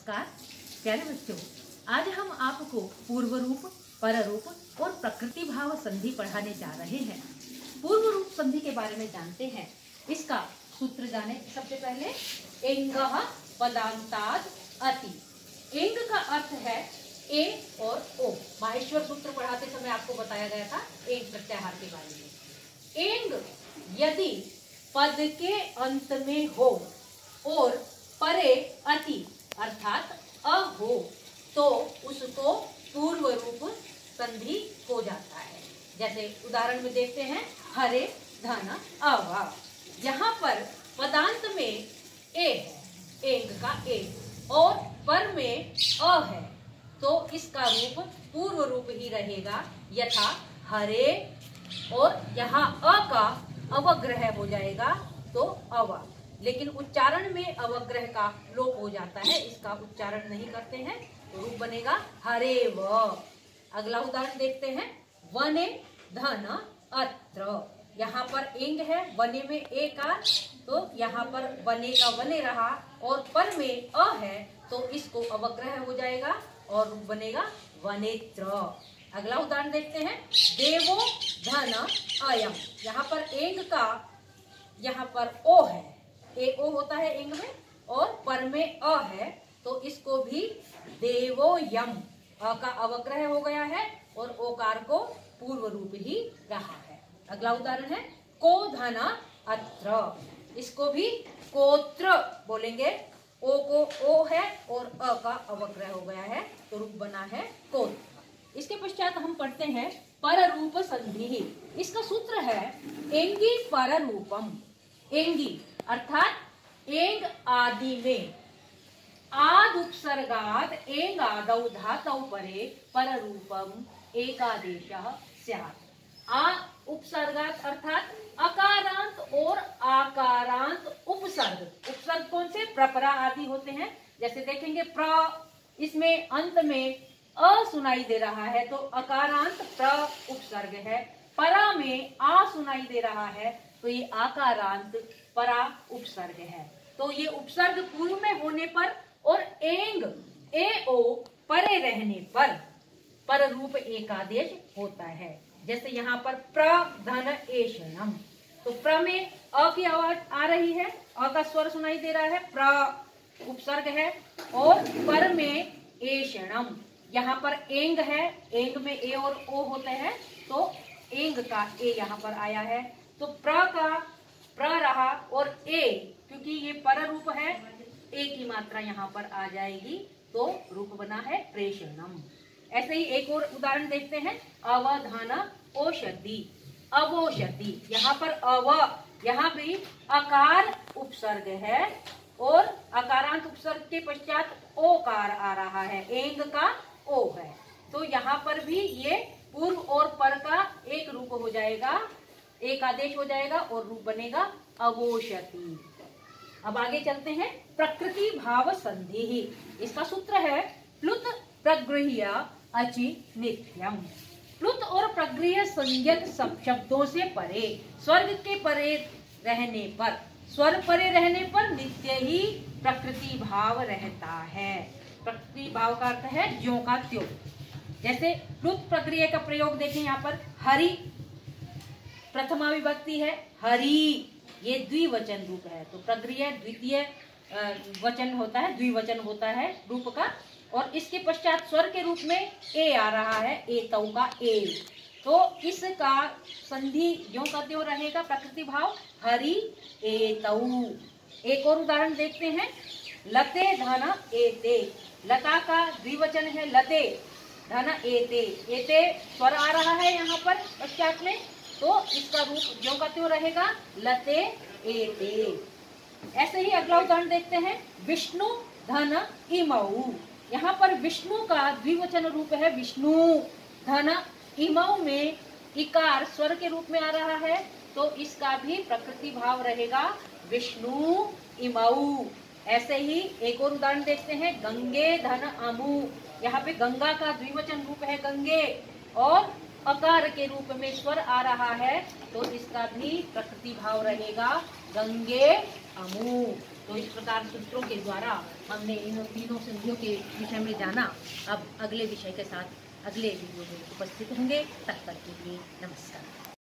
नमस्कार प्यारे बच्चों, आज हम आपको पूर्व रूप, पर रूप और प्रकृति भाव संधि पढ़ाने जा रहे हैं। पूर्व रूप संधि के बारे में जानते हैं। इसका सूत्र जाने सबसे पहले एंगः पदान्ताद् अति। एंग का अर्थ है ए और ओ। माहेश्वर सूत्र पढ़ाते समय आपको बताया गया था एंग प्रत्याहार के बारे में। एंग यदि पद के अंत में हो और परे अति अर्थात अ हो तो उसको पूर्व रूप संधि हो जाता है। जैसे उदाहरण में देखते हैं हरे धन अवा। यहाँ पर पदांत में ए है, एंग का ए, और पर में अ है, तो इसका रूप पूर्व रूप ही रहेगा यथा हरे, और यहाँ अ का अवग्रह हो जाएगा तो अवा। लेकिन उच्चारण में अवग्रह का लोप हो जाता है, इसका उच्चारण नहीं करते हैं तो रूप बनेगा हरे व। अगला उदाहरण देखते हैं वने धन अत्र। यहाँ पर एंग है, वने में ए का, तो यहाँ पर वने का वने रहा और पर में अ है तो इसको अवग्रह हो जाएगा और रूप बनेगा वनेत्र। अगला उदाहरण देखते हैं देवो धन अयम। यहाँ पर एंग का यहाँ पर ओ है, ए ओ होता है एंग में, और पर में अ है तो इसको भी देवो यम, अ का अवग्रह हो गया है और ओकार को पूर्व रूप ही रहा है। अगला उदाहरण है को धन अत्र। इसको भी कोत्र बोलेंगे, ओ को ओ है और अ का अवग्रह हो गया है तो रूप बना है कोत्र। इसके पश्चात हम पढ़ते हैं पर रूप संधि। इसका सूत्र है एंगी पर रूपम। एंगी अर्थात एंग आदि में आद उपसर्गाद एंग आदौ धातौ परे पर रूपम एकादेशः स्यात्। आ उपसर्गात अर्थात अकारांत और आकारांत उपसर्ग। उपसर्ग कौन से? प्रपरा आदि होते हैं। जैसे देखेंगे प्र, इसमें अंत में अ सुनाई दे रहा है तो अकारांत प्र उपसर्ग है। परा में आ सुनाई दे रहा है तो ये आकारांत परा उपसर्ग है। तो ये उपसर्ग पूर्व में होने पर और एंग ए ओ परे रहने पर रूप एकादेश होता है। जैसे यहाँ पर प्र धन एषणम, तो प्र में अ की आवाज आ रही है, अ का स्वर सुनाई दे रहा है, प्र उपसर्ग है, और पर में एषणम। यहाँ पर एंग है, एंग में ए और ओ होते हैं तो एंग का ए यहाँ पर आया है तो प्र का प्र रहा और ए, क्योंकि ये पर रूप है, ए की मात्रा यहाँ पर आ जाएगी तो रूप बना है प्रेषणम। ऐसे ही एक और उदाहरण देखते हैं अवधान ओषधि, अवोषधि। यहाँ पर अव, यहाँ भी अकार उपसर्ग है और अकारांत उपसर्ग के पश्चात ओकार आ रहा है, एंग का ओ है, तो यहाँ पर भी ये पूर्व और पर का एक रूप हो जाएगा, एक आदेश हो जाएगा और रूप बनेगा अवोषति। अब आगे चलते हैं प्रकृति भाव संधि। इसका सूत्र है प्लुत प्रगृह्य अचि नित्यम। प्लुत और प्रगृह्य संज्ञक शब्दों से परे, स्वर्ग के परे रहने पर, स्वर परे रहने पर नित्य ही प्रकृति भाव रहता है। प्रकृति भाव का अर्थ है ज्यों का त्यों। जैसे प्लुत प्रगृह्य का प्रयोग देखें, यहाँ पर हरि प्रथमा विभक्ति है, हरि ये द्विवचन रूप है तो प्रगृह्य द्वितीय वचन होता है, द्विवचन होता है रूप का, और इसके पश्चात स्वर के रूप में ए आ रहा है, एतौ का ए, तो इसका संधि ज्यों का त्यों रहेगा, प्रकृति भाव हरि एतौ। एक और उदाहरण देखते हैं लते धन एते। लता का द्विवचन है लते, धन एते, एते स्वर आ रहा है यहाँ पर पश्चात में तो इसका रूप ज्यों का त्यों रहेगा लते एते। ऐसे ही अगला उदाहरण देखते हैं विष्णु धन इमौ। यहाँ पर विष्णु का द्विवचन रूप है विष्णु, धन इमौ में इकार स्वर के रूप में आ रहा है तो इसका भी प्रकृति भाव रहेगा विष्णु इमौ। ऐसे ही एक और उदाहरण देखते हैं गंगे धन अमु। यहाँ पे गंगा का द्विवचन रूप है गंगे और अकार के रूप में स्वर आ रहा है तो इसका भी प्रकृति भाव रहेगा गंगे अमु। तो इस प्रकार सूत्रों के द्वारा हमने इन तीनों संधियों के विषय में जाना। अब अगले विषय के साथ अगले वीडियो में उपस्थित होंगे। तब तक के लिए नमस्कार।